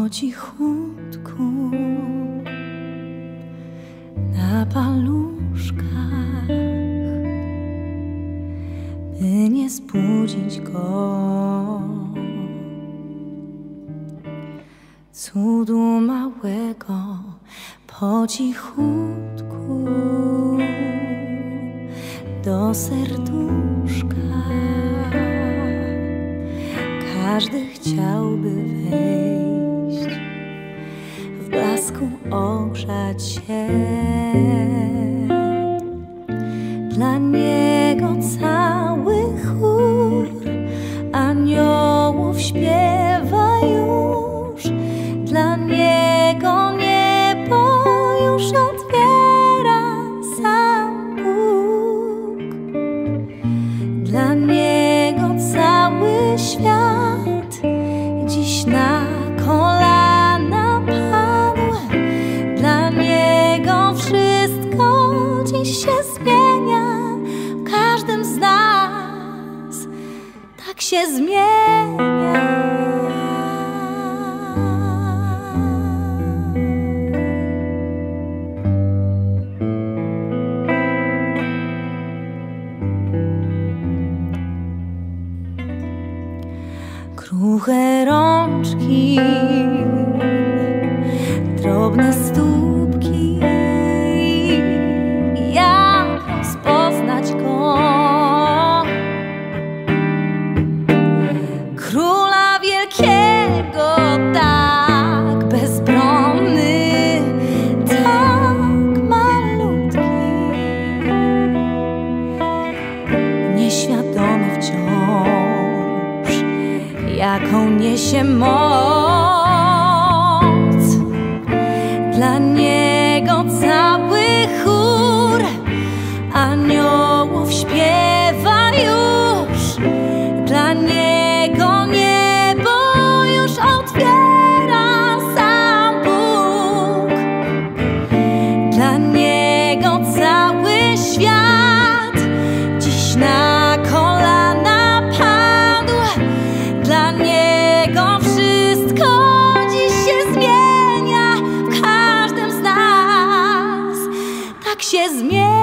po cichutku na paluszkach, by nie zbudzić go. Cudu małego po cichutku do serduszka. Każdy chciałby wejść, w blasku ogrzać się. Dla niego cały chór aniołów śpiewa już. Dla niego niebo już otwiera sam Bóg. Dla niego cały świat dziś na kolana padł. Dla niego wszystko dziś się zmienia. W każdym z nas tak się zmienia. Kruche rączki, drobne stópki, jak rozpoznać go? Króla wielkiego, tak bezbronny, tak malutki, nieświadomy wciąż, jaką niesie moc. Dla niego cały chór aniołów śpiewa już. Dla niego niebo już otwiera sam Bóg. Dla niego cały świat dziś na kolana padł. Dla niego wszystko dziś się zmienia. W każdym z nas tak się zmienia.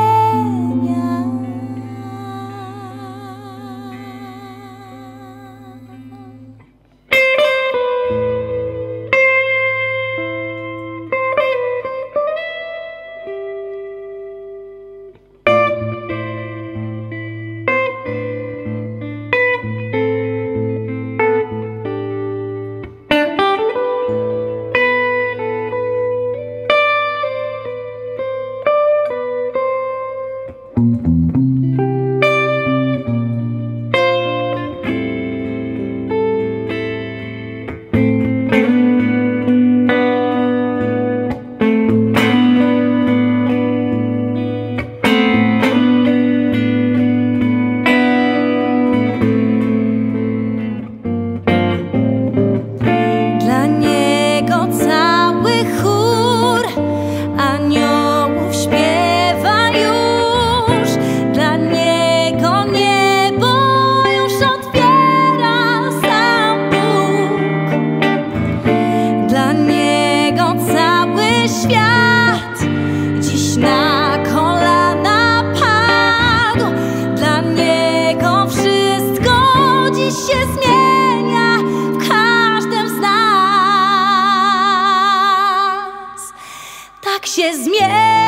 Świat dziś na kolana padł. Dla niego wszystko dziś się zmienia. W każdym z nas tak się zmienia.